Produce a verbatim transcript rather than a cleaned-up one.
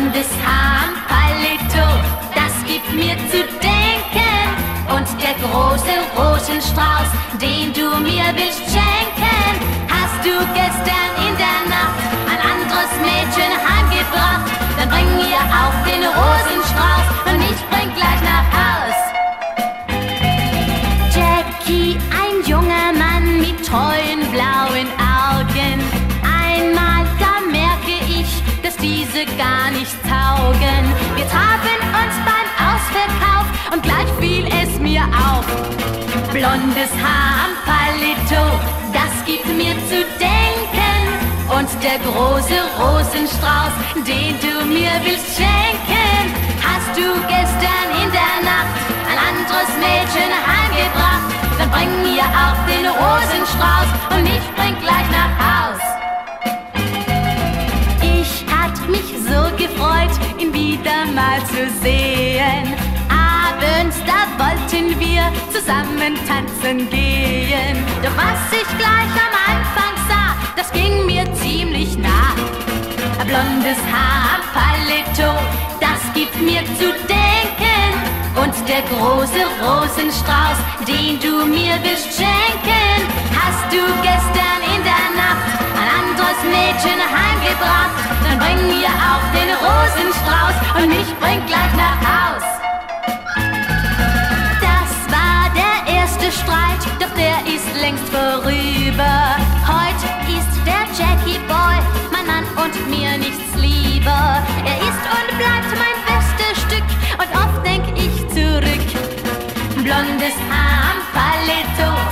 Blondes Haar am Paleto, das gibt mir zu denken. Und der große Rosenstrauß, den du mir willst schenken, hast du gestern in der Nacht ein anderes Mädchen heimgebracht. Dann bring mir auch den Rosenstrauß und ich bring gleich nach Haus. Jackie, ein junger Mann mit treuen blauen Augen. Einmal, da merke ich, dass diese gar nicht taugen. Wir trafen uns beim Ausverkauf und gleich fiel es mir auf. Blondes Haar am Paleto, das gibt mir zu denken. Und der große Rosenstrauß, den du mir willst schenken, hast du gestern in der Nacht ein anderes Mädchen heimgebracht. Dann bring mir auch den Rosenstrauß und ich bring gleich nach Haus. Ich hatte mich so gefreut, ihn wieder mal zu sehen. Abends, da wollten wir zusammen tanzen gehen. Doch was ich gleich am Anfang sah, das ging mir ziemlich nah. Blondes Haar am Paleto, das gibt mir zu denken. Und der große Rosenstrauß, den du mir willst schenken, hast du gestern in der Nacht ein anderes Mädchen heimgebracht. Dann bring mir auch den Rosenstrauß und ich bring gleich nach Haus. Das war der erste Streit, doch der ist längst vorüber. Heute ist der Jackie Boy mein Mann und mir nichts lieber. Er ist und bleibt mein bestes Stück und oft denk ich zurück. Blondes Haar am Paleto,